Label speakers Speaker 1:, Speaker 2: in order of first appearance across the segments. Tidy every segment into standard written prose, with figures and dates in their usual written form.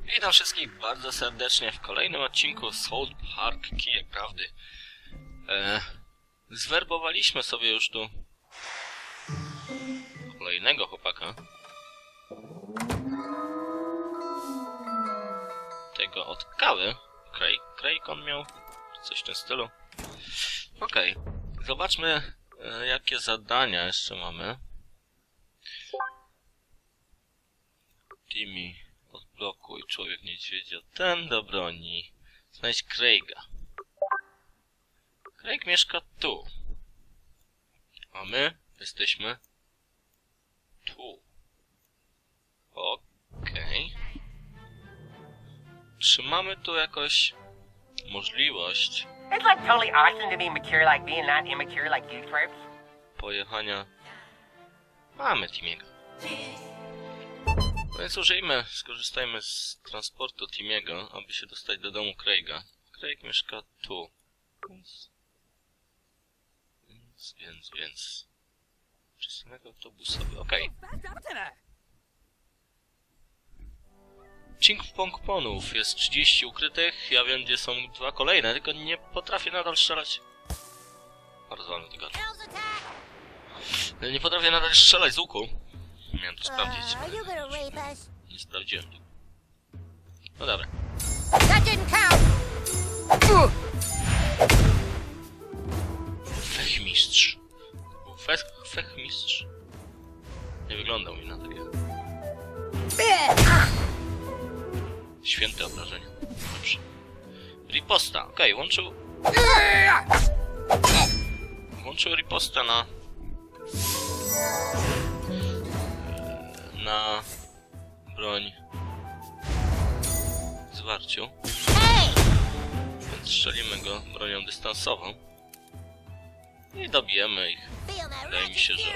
Speaker 1: Witam wszystkich bardzo serdecznie w kolejnym odcinku South Park Kijek Prawdy. Zwerbowaliśmy sobie już tu kolejnego chłopaka. Tego od kawy. Craig on miał coś w tym stylu. Okej, zobaczmy jakie zadania jeszcze mamy. Timmy, odblokuj człowiek niedźwiedzia. Ten do broni. Znajdź Craiga. Craig mieszka tu. A my jesteśmy tu. Okej. Czy mamy tu jakoś możliwość
Speaker 2: It's like totally awesome to be mature like me and not immature like you twerps.
Speaker 1: pojechania? Mamy Timiego. Więc skorzystajmy z transportu Timiego, aby się dostać do domu Craiga. Craig mieszka tu. Więc... Przystanek autobusowy, okej. Ching-pong-ponów jest 30 ukrytych, ja wiem gdzie są dwa kolejne, tylko nie potrafię nadal strzelać. Rozwalmy tego. Nie potrafię nadal strzelać z łuku. Miałem to sprawdzić. Nie sprawdziłem tego. No dobra. Fechmistrz. Fechmistrz. Nie wyglądał mi na takiego. Święte obrażenia. Dobrze. Riposta. Okej, włączył ripostę na broń w zwarciu. Więc strzelimy go bronią dystansową. I dobijemy ich. Wydaje mi się, że...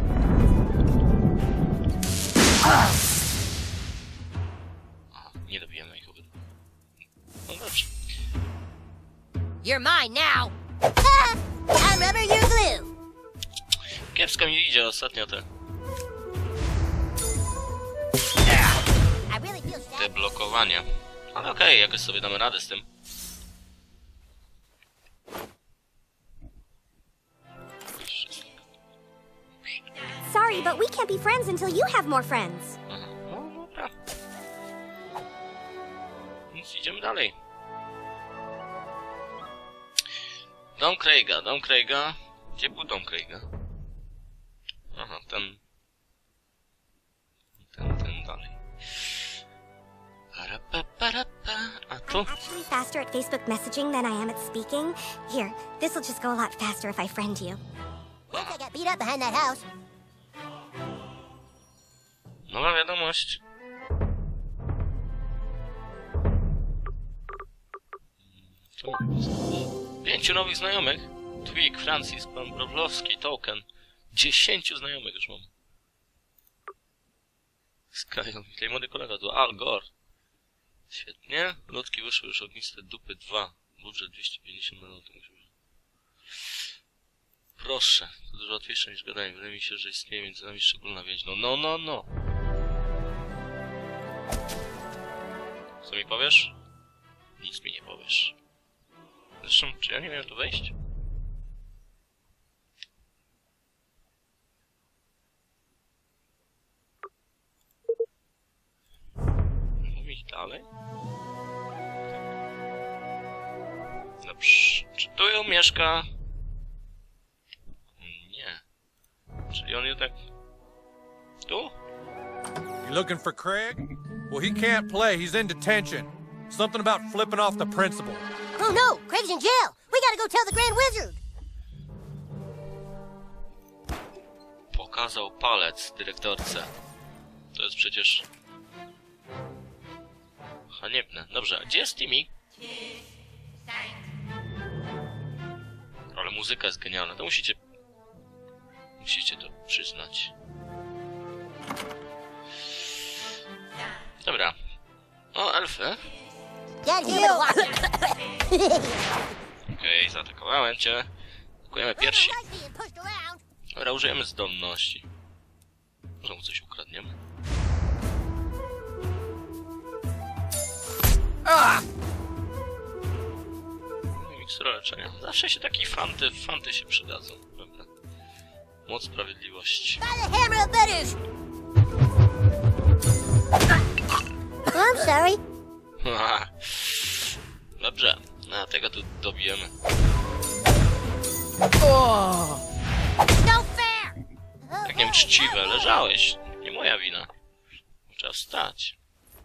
Speaker 1: Aha, nie dobijemy ich obydwu. No dobrze.
Speaker 3: You're mine now. I'm rubber, you're glue.
Speaker 1: Kiepsko mi idzie ostatnio te blokowania. Ale okej, jakoś sobie damy radę z tym.
Speaker 3: Sorry, but we can't be friends until you have more friends.
Speaker 1: Aha, no dobra. Więc idziemy dalej. Dom Craiga. Gdzie był dom Craiga? Aha, ten dalej. A tu?
Speaker 3: I'm actually faster at Facebook messaging than I am at speaking. Here, this'll just go a lot faster if I friend you. Once I got beat up behind that house.
Speaker 1: Nowa wiadomość. Co mogę zostawić? 5 nowych znajomych. Twig, Francis, pan Browlowski, Token. 10 znajomych już mam. Skyrim, tutaj młody kolega, tu Al Gore. Świetnie. Lotki wyszły już ogniste dupy 2. Budżet 250 milionów. Proszę, to dużo łatwiejsze niż gadanie. Wydaje mi się, że istnieje między nami szczególna więź. No. Co mi powiesz? Nic mi nie powiesz. Zresztą, czy ja nie miałem tu wejść? Mam iść dalej? Dobrze. Czy tu ją mieszka? Nie. Czyli on jednak... Tu?
Speaker 4: You looking for Craig? Well, he can't play. He's in detention. Something about flipping off the principal.
Speaker 3: Oh no, Craig's in jail. We gotta go tell the Grand Wizard.
Speaker 1: Pokazał palec dyrektorce. To jest przecież... haniebne. Dobrze, a gdzie jest Timmy? Ale muzyka jest genialna, to musicie to przyznać. Dobra. O, elfy. Okej, zaatakowałem cię. Atakujemy piersi. Dobra, użyjemy zdolności. Może mu coś ukradniemy. leczenia. Zawsze się takie fanty się przydadzą. Dobra. Moc sprawiedliwości.
Speaker 3: By the hammer of Verusz! I'm sorry.
Speaker 1: Dobrze, a tego tu dobijemy.
Speaker 3: No fair!
Speaker 1: Tak nieuczciwe, leżałeś. Nie moja wina. Trzeba wstać.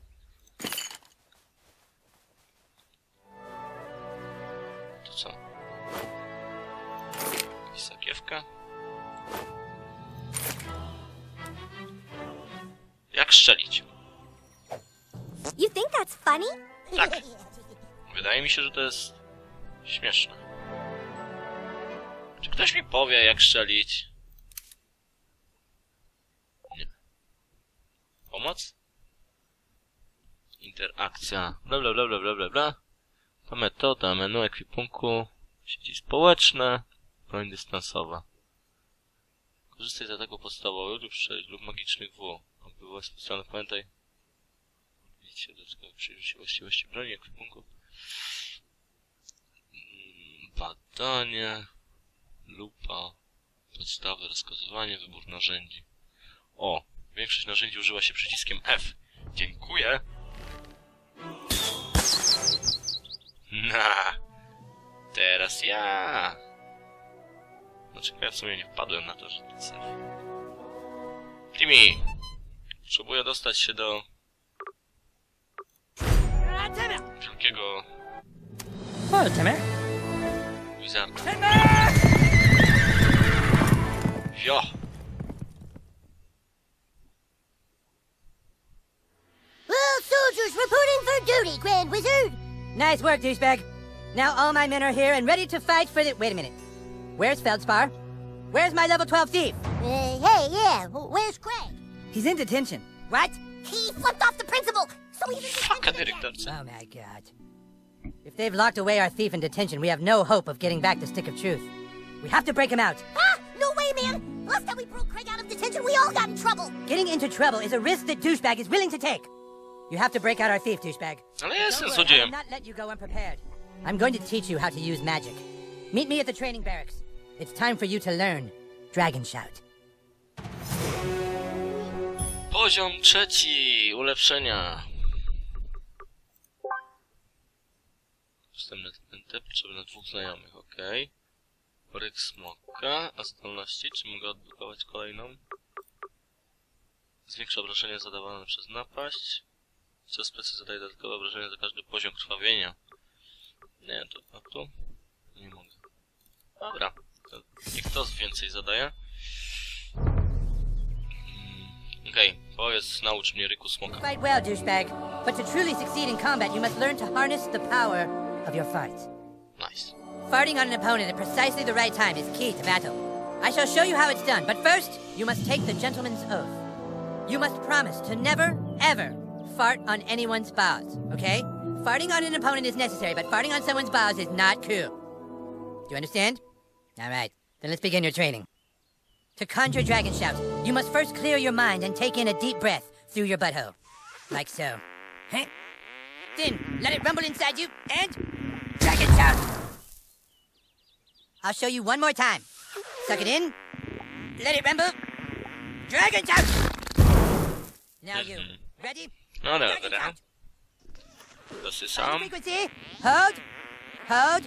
Speaker 1: To co? Jakaś sakiewka? Jak strzelić?
Speaker 3: You think that's funny?
Speaker 1: Tak. Wydaje mi się, że to jest śmieszne. Czy ktoś mi powie, jak strzelić? Nie. Pomoc? Interakcja. Bla bla bla bla bla bla bla. Ta metoda, menu ekwipunku, sieci społeczne, broń dystansowa. Korzystaj z ataku podstawowego lub strzelić lub magicznych W. Aby była specjalna, pamiętaj. Widzicie, dodatkowo przyjrzyj właściwości broni ekwipunku. Badanie, lupa, podstawy, rozkazywanie, wybór narzędzi. O, większość narzędzi używa się przyciskiem F. Dziękuję. Na, teraz ja. Znaczy, ja w sumie nie wpadłem na to, że to jest F. Timmy, potrzebuję dostać się do wielkiego wizarda. Jo!
Speaker 3: Well, soldiers reporting for duty, Grand Wizard.
Speaker 5: Nice work, douchebag. Now all my men are here and ready to fight for the... Wait a minute. Where's Feldspar? Where's my level 12 thief?
Speaker 3: Hey, yeah, where's Craig?
Speaker 5: He's in detention. What?
Speaker 3: He flipped off the principal, so he's in
Speaker 1: Faka
Speaker 3: detention again.
Speaker 1: dyrektorce.
Speaker 5: Oh my god. If they've locked away our thief in detention, we have no hope of getting back the Stick of Truth. We have to break him out.
Speaker 3: Ah, no way, man. Last time we broke Craig out of detention, we all got in trouble.
Speaker 5: Getting into trouble is a risk that douchebag is willing to take. You have to break out our thief, douchebag.
Speaker 1: Ale ja jestem
Speaker 5: Don't worry, I will
Speaker 1: złodziejem.
Speaker 5: not let you go unprepared. I'm going to teach you how to use magic. Meet me at the training barracks. It's time for you to learn Dragon Shout.
Speaker 1: Poziom 3. Ulepszenia. Dostępne talenty, potrzebne 2 znajomych, okej. Koryk smoka, a zdolności, czy mogę odblokować kolejną? Zwiększa obrażenia zadawane przez napaść. Co specy zadaje dodatkowe obrażenia za każdy poziom krwawienia. Nie, to tu? Nie mogę. Dobra, to niech to więcej zadaje. Okej, powiedz, naucz mnie ryku smoka.
Speaker 5: Fight well, douchebag. But to truly succeed in combat, you must learn to harness the power of your farts.
Speaker 1: Nice.
Speaker 5: Farting on an opponent at precisely the right time is key to battle. I shall show you how it's done, but first, you must take the gentleman's oath. You must promise to never, ever fart on anyone's balls, okay? Farting on an opponent is necessary, but farting on someone's balls is not cool. Do you understand? All right, then let's begin your training. To conjure Dragon Shout, you must first clear your mind and take in a deep breath through your butthole. Like so. Huh? Then, let it rumble inside you, and... Dragon Shout! I'll show you one more time. Suck it in. Let it rumble. Dragon Shout! Now you. Ready?
Speaker 1: No
Speaker 5: Dragon
Speaker 1: dobra.
Speaker 5: Shout!
Speaker 1: Dosysam.
Speaker 5: Frequency. Hold. Hold.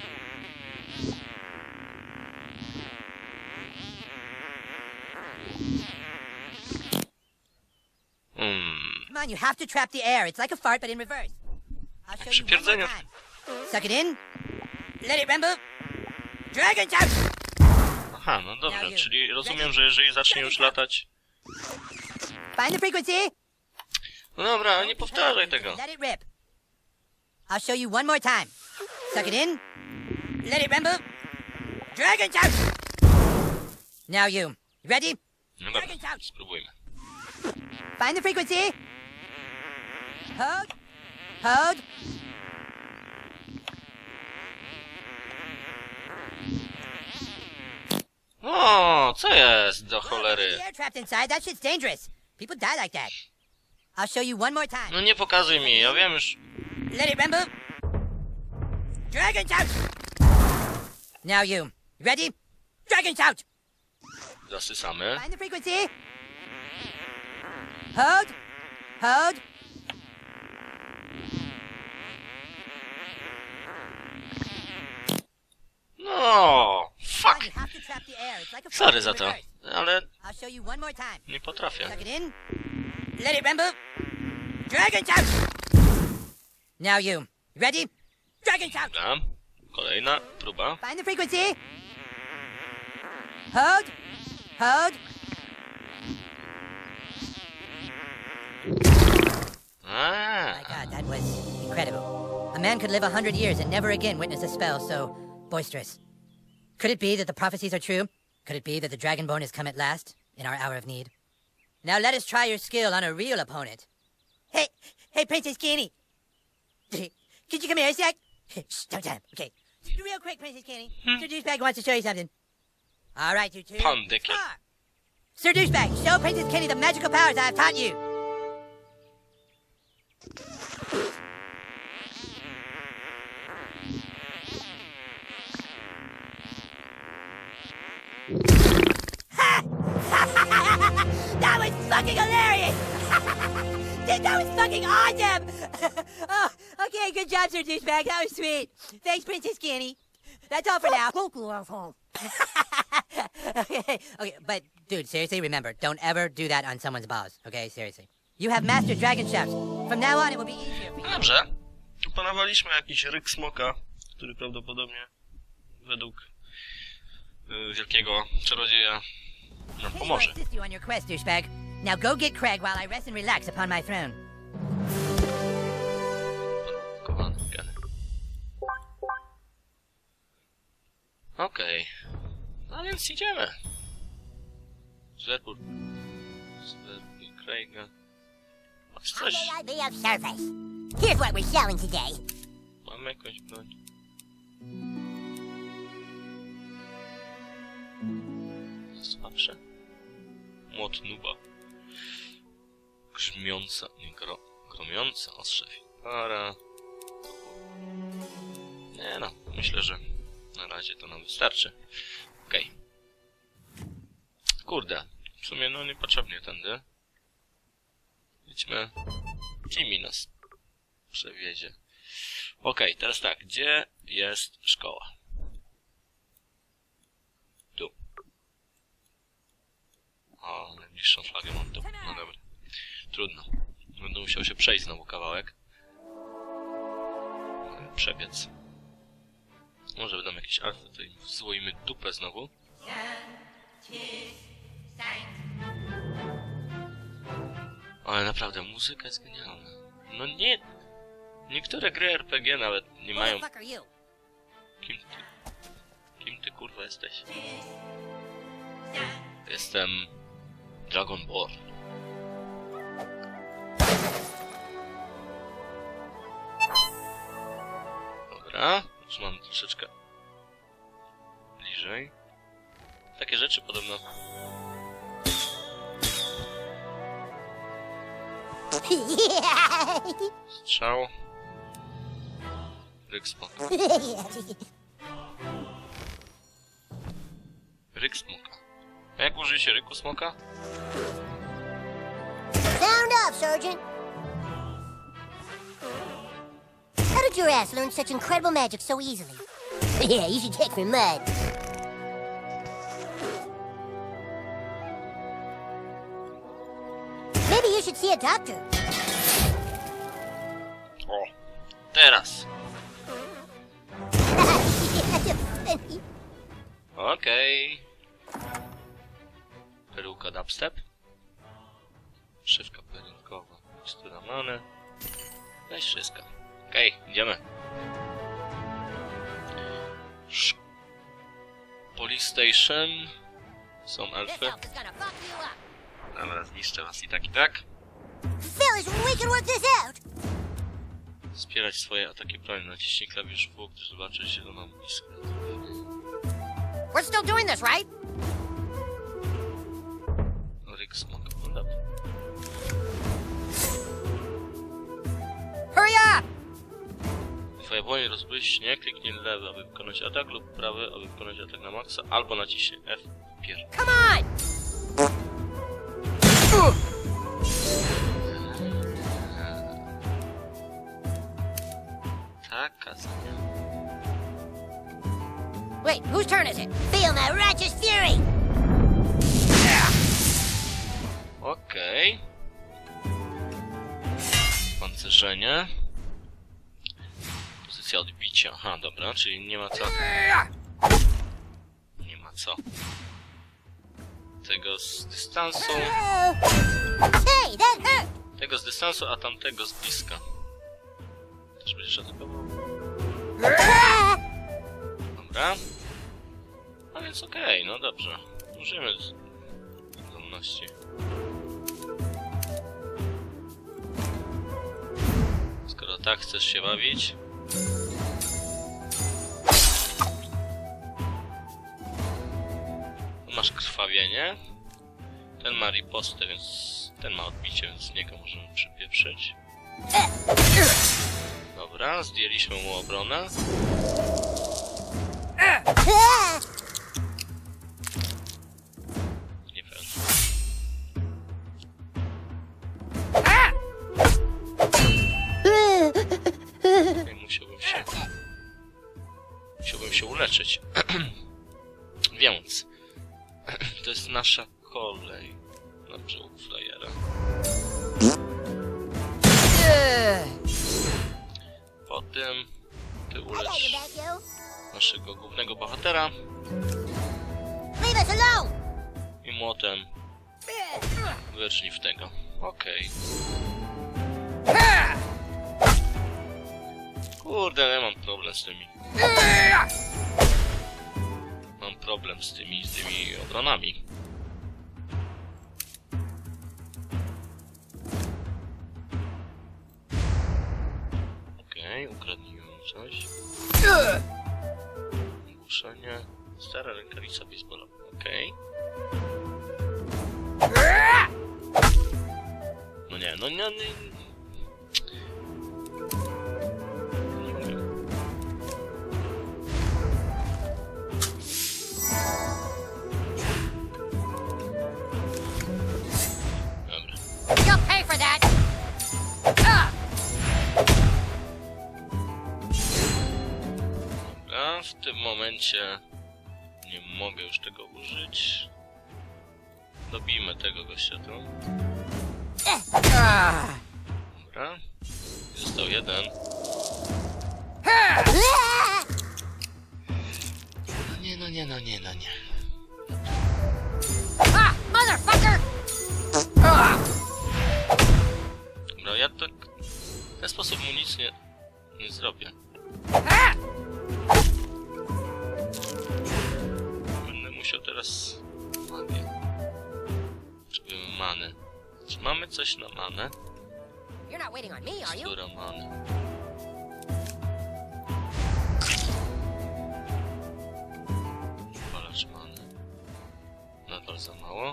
Speaker 5: Come on, you have to trap the air. It's like a fart, but in reverse. I'll show you one more
Speaker 1: Przypierdzenia.
Speaker 5: time. Suck it in. Let it rumble. Dragon Shout!
Speaker 1: Aha, no dobrze, czyli rozumiem, że jeżeli zacznie już latać...
Speaker 5: Find the frequency.
Speaker 1: No dobra, nie powtarzaj tego.
Speaker 5: Let it rip. I'll show you one more time. Suck it in. Let it rumble. Dragon Shout! Now you. Ready?
Speaker 1: No dobra, spróbujmy.
Speaker 5: Find the frequency. Hold. Hold.
Speaker 1: O, co jest do cholery?
Speaker 5: The air trapped inside. That shit's dangerous. People die like that. I'll show you one more time.
Speaker 1: No nie pokazuj mi, ja wiem już...
Speaker 5: Let it rumble. Dragon Shout! Now you. Ready? Dragon shout!
Speaker 1: Zasysamy.
Speaker 5: Find the frequency. Hold. Hold.
Speaker 1: No,
Speaker 5: Now
Speaker 1: fuck.
Speaker 5: you have to trap the air. It's like a
Speaker 1: Sorry
Speaker 5: faucet
Speaker 1: za
Speaker 5: in
Speaker 1: to,
Speaker 5: reverse.
Speaker 1: ale
Speaker 5: I'll show you one more time.
Speaker 1: nie potrafię.
Speaker 5: Suck it in. Let it rumble. Dragon shout! Now you. Ready? Dragon shout!
Speaker 1: Dobra. Kolejna próba.
Speaker 5: Find the frequency. Hold. Hold. My God, that was incredible. A man could live 100 years and never again witness a spell so boisterous. Could it be that the prophecies are true? Could it be that the Dragonborn has come at last, in our hour of need? Now let us try your skill on a real opponent. Hey, Princess Kenny. Could you come here a sec? Shh, don't tell him. Okay. Real quick, Princess Kenny. Sir Douchebag wants to show you something. All right, you two.
Speaker 1: Pandykiem.
Speaker 5: Sir Douchebag, show Princess Kenny the magical powers I have taught you. That was fucking hilarious! Dude, that was fucking awesome! Oh, okay, good job, Sir Douchebag. That was sweet. Thanks, Princess Kenny. That's all for now. Okay, but dude, seriously, remember, don't ever do that on someone's balls. Okay, seriously. You have mastered dragon shouts. From now on, it will be easier for you.
Speaker 1: Dobrze. Opanowaliśmy jakiś ryk smoka, który prawdopodobnie według wielkiego czarodzieja nam
Speaker 5: Hey,
Speaker 1: pomoże.
Speaker 5: I'll assist you on your quest, douchebag. Now go get Craig while I rest and relax upon my throne.
Speaker 1: Kochany geny. Okej. No więc idziemy. Zwerbuj Craiga. Masz
Speaker 3: How
Speaker 1: coś?
Speaker 3: may I be of service? Here's what we're showing today.
Speaker 1: Mamy jakąś broń. Słabsze. Młot nuba. Grzmiąca, nie gromiąca ostrze Fipara. Nie no, myślę, że na razie to nam wystarczy. Okej. Kurde, w sumie no niepotrzebnie tędy. Idźmy. Jimmy nas przewiezie. Okej, teraz tak, gdzie jest szkoła? Tu. O, najbliższą flagę mam tu. No dobra. Trudno. Będę musiał się przejść znowu kawałek. Przebiec. Może będą jakieś alfy, to im złoimy dupę znowu. Ale naprawdę, muzyka jest genialna. No nie... Niektóre gry RPG nawet nie
Speaker 3: Who
Speaker 1: mają...
Speaker 3: the fuck are you?
Speaker 1: Kim ty kurwa jesteś? Jestem... Dragonborn. Dobra, trzymam troszeczkę bliżej. Takie rzeczy podobno...
Speaker 3: Yeah.
Speaker 1: Strzał. Ryk smoka. Ryk smoka. A jak użyje się ryku smoka?
Speaker 3: Sound up, Sergeant. How did your ass learn such incredible magic so easily? Yeah, you should take some mud. Maybe you should see a doctor.
Speaker 1: O! Teraz! Okej. Peruka dubstep. Szywka pelinkowa. Mikstura many. Weź wszystko. Okej, idziemy. Police Station. Są
Speaker 3: This
Speaker 1: elfy.
Speaker 3: elf is gonna fuck you up.
Speaker 1: Dobra, zniszczę was i tak.
Speaker 3: Fellas, we can work this out.
Speaker 1: Wspierać swoje ataki broni. Naciśnij klawisz W, gdyż zobaczysz zieloną iskrę.
Speaker 3: We're still doing this, right?
Speaker 1: Ryk smoka. No dobra.
Speaker 3: Hurry up!
Speaker 1: Fireball rozbrój śnieg, kliknij lewy, aby wykonać atak, lub prawy, aby wykonać atak na maksa, albo naciśnij F.
Speaker 5: Come on!
Speaker 1: Taka zmiana.
Speaker 5: Wait, whose turn is it?
Speaker 3: Feel my righteous fury!
Speaker 1: Okej. Pancerzenie. Pozycja odbicia. Aha, dobra, czyli nie ma co. Nie ma co. Tego z dystansu.
Speaker 3: Hey, that hurt!
Speaker 1: Tego z dystansu, a tamtego z bliska. Też będziesz atakował. Dobra. A więc okej, no dobrze. Użyjemy zdolności. Skoro tak chcesz się bawić. Masz krwawienie. Ten ma ripostę, więc ten ma odbicie, więc z niego możemy przypieprzyć. Dobra, zdjęliśmy mu obronę. Nie fair. Okay, musiałbym się uleczyć. Więc to jest nasza kolej. Dobrze, u frajera. Potem ty ulecz naszego głównego bohatera.
Speaker 3: Leave us alone!
Speaker 1: I młotem wyrżnij w tego. Okej. Kurde, ja mam problem z tymi. Mam problem z tymi obronami. Okej, ukradnijmy mu coś. Ogłuszenie. Stara rękawica baseballowa. Okej. No nie, no nie. Nie mogę. Dobra.
Speaker 5: You'll pay for that!
Speaker 1: Dobra, w tym momencie nie mogę już tego użyć. Dobijmy tego gościa tu. Dobra. Został jeden. No nie.
Speaker 5: Ah, motherfucker!
Speaker 1: Dobra, ja tak w ten sposób mu nic nie zrobię. Będę musiał teraz magię. Potrzebujemy many. Czy mamy coś na manę?
Speaker 5: You're not waiting on me, are you?
Speaker 1: Która many? Palacz many. Nadal za mało.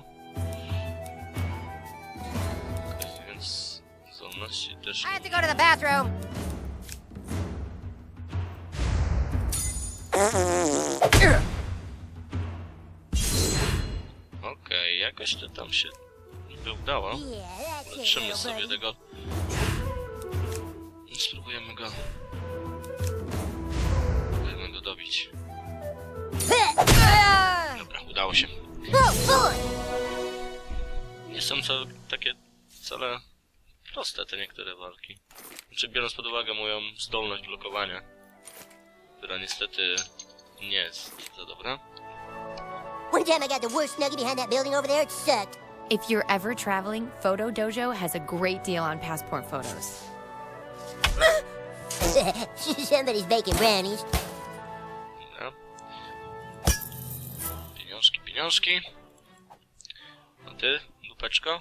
Speaker 1: Okej, więc zdolności też
Speaker 5: I have to go to the bathroom.
Speaker 1: Okej, jakoś to tam się niby udało.
Speaker 3: Yeah, that's it,
Speaker 1: Uleczymy
Speaker 3: little
Speaker 1: sobie
Speaker 3: buddy.
Speaker 1: tego. I spróbujemy go. Spróbujemy go dobić. Dobra, udało się.
Speaker 3: Oh, boy!
Speaker 1: Nie są takie wcale proste te niektóre walki. Znaczy, biorąc pod uwagę moją zdolność blokowania, która niestety nie jest za dobra.
Speaker 3: One time I got the worst nugget behind that building over there, it sucked.
Speaker 6: If you're ever traveling, Photo Dojo has a great deal on passport photos.
Speaker 3: Somebody's baking brownies.
Speaker 1: Dobra. Pieniążki. A ty, dupeczko?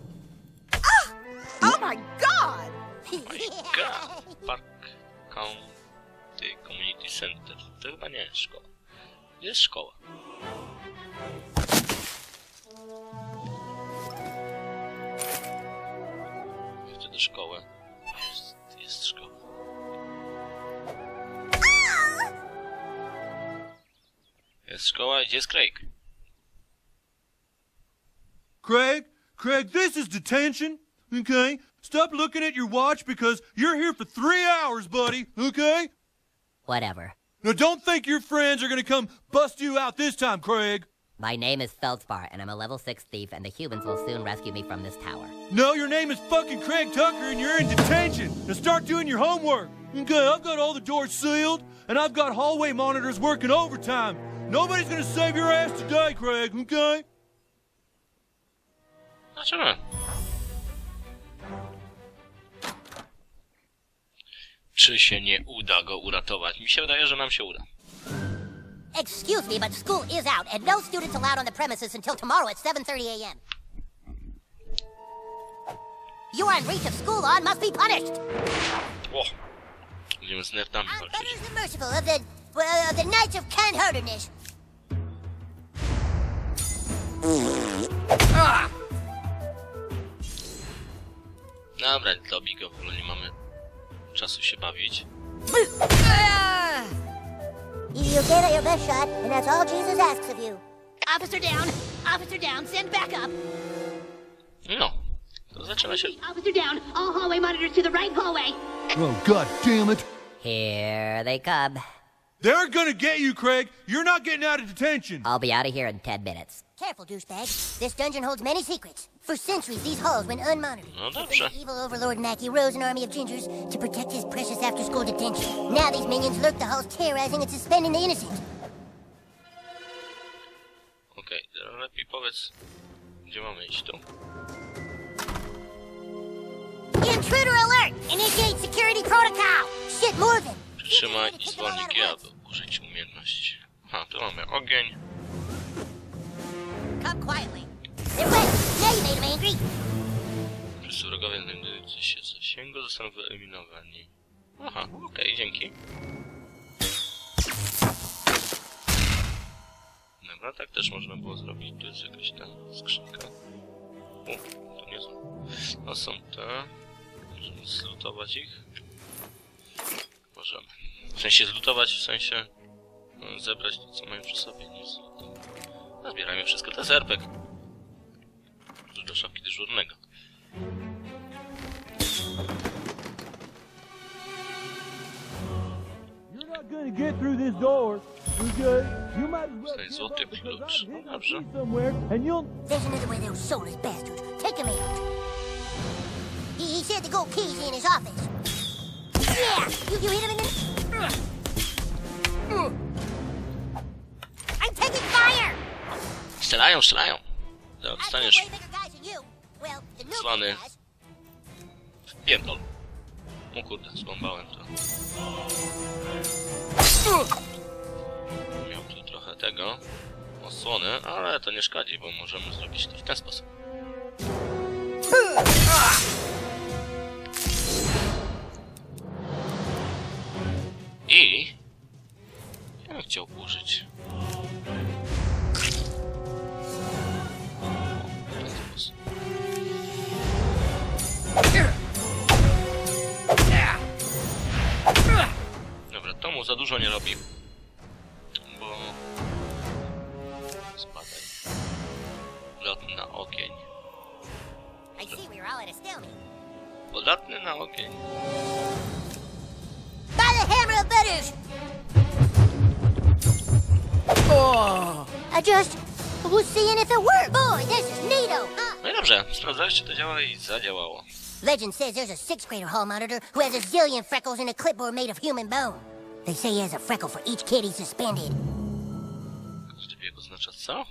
Speaker 3: Oh my god!
Speaker 1: My God. Park County Community Center. To chyba nie jest szkoła. Gdzie jest szkoła? Chcę do szkoły. Jest szkoła. jest szkoła i gdzie jest Craig?
Speaker 4: Craig, this is detention, okay? Stop looking at your watch because you're here for 3 hours, buddy, okay?
Speaker 7: Whatever.
Speaker 4: Now don't think your friends are gonna come bust you out this time, Craig.
Speaker 7: My name is Feldspar, and I'm a level 6 thief, and the humans will soon rescue me from this tower.
Speaker 4: No, your name is fucking Craig Tucker and you're in detention. Now start doing your homework. Okay, I've got all the doors sealed and I've got hallway monitors working overtime. Nobody's gonna save your ass today, Craig, okay?
Speaker 1: Zobaczymy. Czy się nie uda go uratować? Mi się wydaje, że nam się uda.
Speaker 3: Excuse me, but school is out, and no students allowed on the premises until tomorrow at 7:30 a.m. You are in breach of school law and must be punished.
Speaker 1: O! Będziemy z nerdami
Speaker 3: I'm
Speaker 1: walczyć.
Speaker 3: Butters the Merciful of the Knights of Kind-Heartedness.
Speaker 1: Dobra, dobij go, w ogóle nie mamy czasu się bawić.
Speaker 3: You gave it your best shot, and that's all Jesus asks of you.
Speaker 8: Officer down! Officer down! Send backup!
Speaker 1: No, to zaczyna się...
Speaker 8: Officer down! All hallway monitors to the right hallway!
Speaker 4: Oh, god damn it.
Speaker 7: Here they come.
Speaker 4: They're gonna get you, Craig. You're not getting out of detention.
Speaker 7: I'll be out of here in 10 minutes.
Speaker 3: Careful, douchebag. This dungeon holds many secrets. For centuries, these halls went unmonitored.
Speaker 1: No
Speaker 3: But
Speaker 1: dobrze.
Speaker 3: the evil overlord Mackie rose an army of gingers to protect his precious after-school detention. Now these minions lurk the halls, terrorizing and suspending the innocent.
Speaker 1: Okej, lepiej powiedz, gdzie mamy iść tu.
Speaker 3: Intruder alert! Initiate security protocol! Shit, Morgan!
Speaker 1: Przytrzymaj i zwolnij G, aby użyć umiejętności. Aha, tu mamy ogień.
Speaker 3: Come quietly. They're wet! Now you made them angry!
Speaker 1: Wszyscy wrogowie znajdujący się w zasięgu zostaną wyeliminowani. Aha, okej, dzięki. Dobra, tak też można było zrobić. Tu jest jakaś ta skrzynka. To nie są. No są te. Możemy zlutować ich. Możemy. W sensie zlutować, w sensie zebrać to, co mają przy sobie, nie zlutować. No, zbierajmy wszystko. To jest RPG. Do szafki dyżurnego.
Speaker 9: You're not gonna get through this door, okay? You might as well
Speaker 1: Tutaj
Speaker 9: give
Speaker 1: złoty
Speaker 9: up because
Speaker 1: klucz.
Speaker 9: I've hidden
Speaker 1: Dobrze.
Speaker 9: you somewhere, and you'll...
Speaker 3: There's another way those soulless bastards. Take him out. He said the gold key's in his office. Yeah! You hit him in the... I'm taking fire!
Speaker 1: Strzelają, strzelają! To
Speaker 3: I've
Speaker 1: dostaniesz
Speaker 3: killed way bigger guys than you. Well, the new
Speaker 1: Słany.
Speaker 3: guys.
Speaker 1: pierdol. O kurde, zbombałem to. Miał tu trochę tego osłony, ale to nie szkodzi, bo możemy zrobić to w ten sposób. I ja bym chciał użyć w ten sposób. Dobra, to mu za dużo nie robi, bo spadaj. Podatny na ogień.
Speaker 3: I see we were all at a stalemate.
Speaker 1: Podatny na ogień.
Speaker 3: By the hammer of Butters! I just was seeing if it worked. Boy, this is neato.
Speaker 1: No i dobrze, sprawdzałeś, czy to działa i zadziałało.
Speaker 3: Legend says there's a sixth grader hall monitor who has a zillion freckles and a clipboard made of human bone. They say he has a freckle for each kid he's suspended.
Speaker 1: Każdy bieg oznacza co?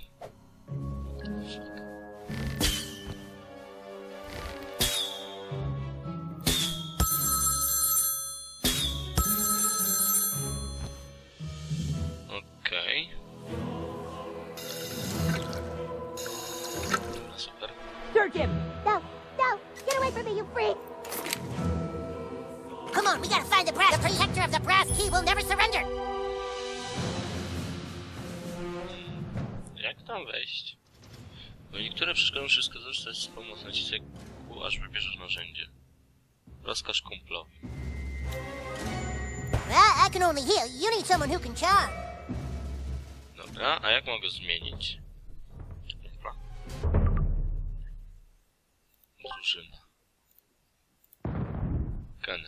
Speaker 1: Okej. Dobra, super.
Speaker 8: Search him!
Speaker 3: No, no, get away from me, you freak! Come on, we gotta find the brass. The protector of the brass key will never surrender.
Speaker 1: Jak tam wejść? Bo niektóre przeszkody muszę skorzystać z pomocy nacisku, aż wybierzesz narzędzie. Rozkaż kumplowi.
Speaker 3: I can only heal. You need someone who can charm.
Speaker 1: Dobra. A jak mogę zmienić? Dobra. Drużyna. Kenny.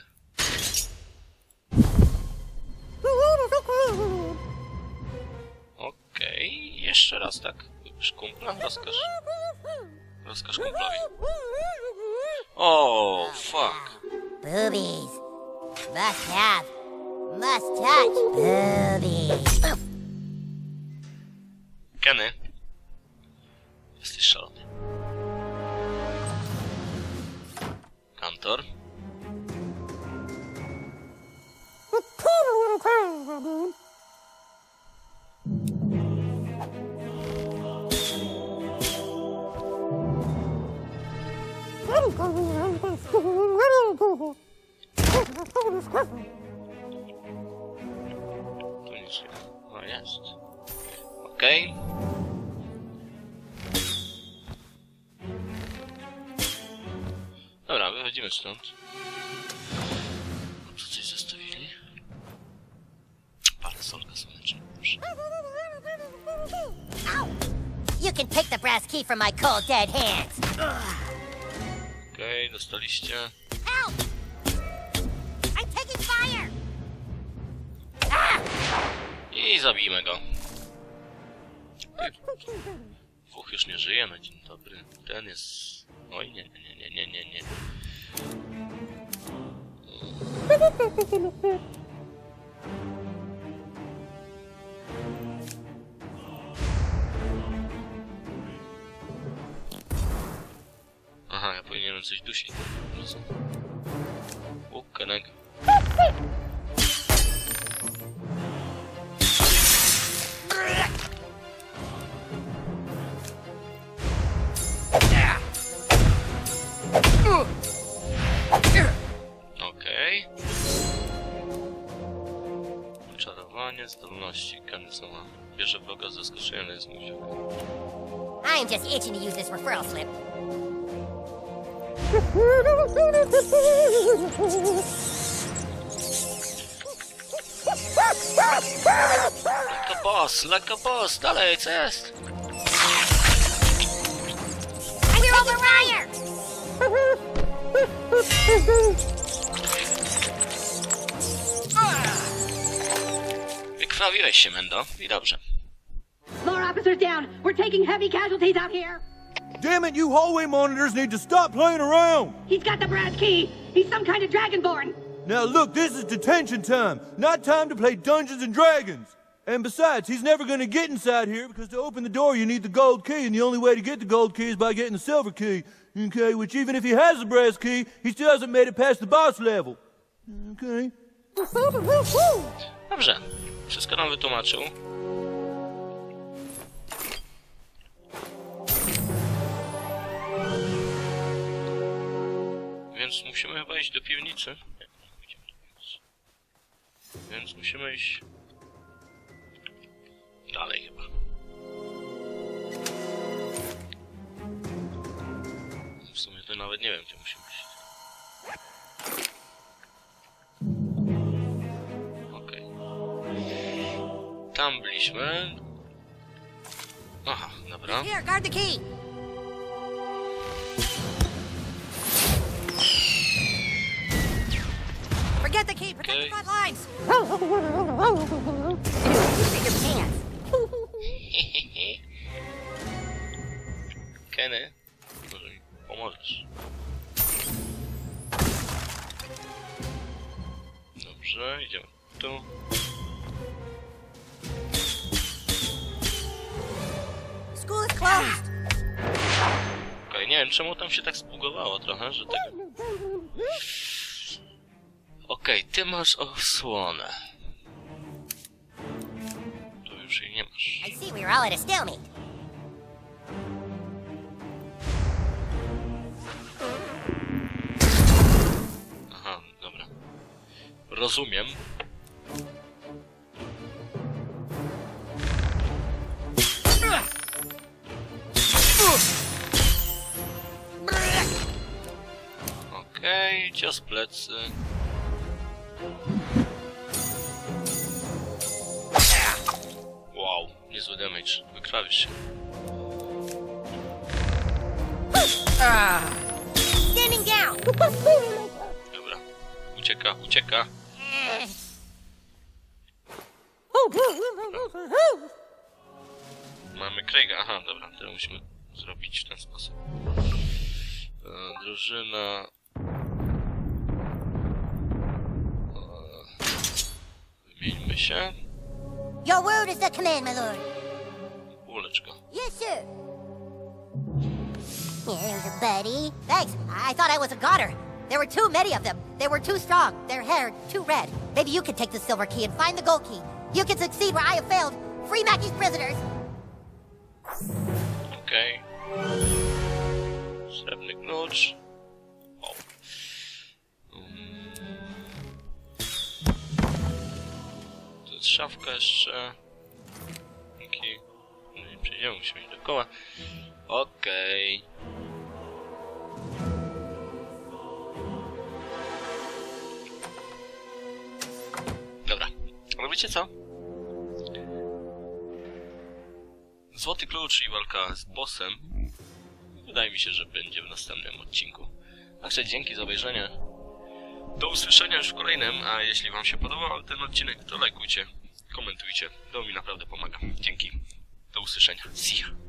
Speaker 1: Okej, jeszcze raz, tak? Wybierz kumpla? Rozkaż. Rozkaż kumplowi. O, fuck.
Speaker 3: Boobies. Must have. Must touch. Boobies.
Speaker 1: Kenny. Jesteś szalony. Kantor. Tu nic nie ma. No jest. Okej. Dobra, wychodzimy stąd. Co coś zostawili? Parasolka słoneczna.
Speaker 3: You can take the brass key from my cold, dead hands.
Speaker 1: Okej, dostaliście.
Speaker 3: Help! I'm taking fire!
Speaker 1: I zabijmy go. Dwóch już nie żyje, no dzień dobry. Ten jest... Oj, nie. Aha, ja powinienem coś dusić. Łukanek. Okej. Czarowanie, zdolności, Kanyzoma. Bierze wroga zaskoczenia, jest mój ziom.
Speaker 3: I am just itching to use this referral slip.
Speaker 1: Lekko boss, dalej, co jest?
Speaker 3: I'm your overrider!
Speaker 1: Wykrwawiłeś się, Mendo, i dobrze.
Speaker 8: More officers down. We're taking heavy casualties out here.
Speaker 4: Damn it, you hallway monitors need to stop playing around!
Speaker 8: He's got the brass key. He's some kind of dragonborn.
Speaker 4: Now look, this is detention time, not time to play Dungeons and Dragons. And besides, he's never gonna get inside here because to open the door you need the gold key, and the only way to get the gold key is by getting the silver key. Okay, which even if he has the brass key, he still hasn't made it past the boss level. Okay.
Speaker 1: Dobrze, wszystko nam wytłumaczył. Więc musimy chyba iść do piwnicy. Nie, idziemy do piwnicy. Więc musimy iść dalej chyba. W sumie to nawet nie wiem, gdzie musimy iść. Okej. Tam byliśmy. Aha, dobra.
Speaker 3: Here, guard the key. Forget the key. Protect the front lines. Your pants.
Speaker 1: Kenny, może mi pomożesz. Dobrze, idziemy tu.
Speaker 3: School is closed.
Speaker 1: Okej, nie wiem czemu tam się tak zbugowało trochę, że tak... Okej, ty masz osłonę. Tu już jej nie masz.
Speaker 3: I see we were all at a stalemate.
Speaker 1: Aha, dobra. Rozumiem. Okej, cios plecy. Wow, Niezły damage. Wykrawisz się.
Speaker 3: Standing down.
Speaker 1: Dobra. Ucieka, ucieka. Mamy Craiga. Aha, dobra. Teraz musimy zrobić w ten sposób. Drużyna... Wymieńmy się.
Speaker 3: Your word is the command, my lord.
Speaker 1: Ulecz go.
Speaker 3: Yes, sir. Here's a buddy. Thanks. I thought I was a goner. There were too many of them. They were too strong. Their hair too red. Maybe you could take the silver key and find the gold key. You can succeed where I have failed. Free Mackey's prisoners.
Speaker 1: Okej. Srebrny klucz. O. Tu jest szafka jeszcze. Dzięki. Nie przejdziemy, musimy iść dookoła. Okej. Dobra. Ale wiecie co? Złoty klucz i walka z bossem. Wydaje mi się, że będzie w następnym odcinku. Także dzięki za obejrzenie. Do usłyszenia już w kolejnym, a jeśli wam się podobał ten odcinek, to lajkujcie, komentujcie. To mi naprawdę pomaga. Dzięki. Do usłyszenia. See ya.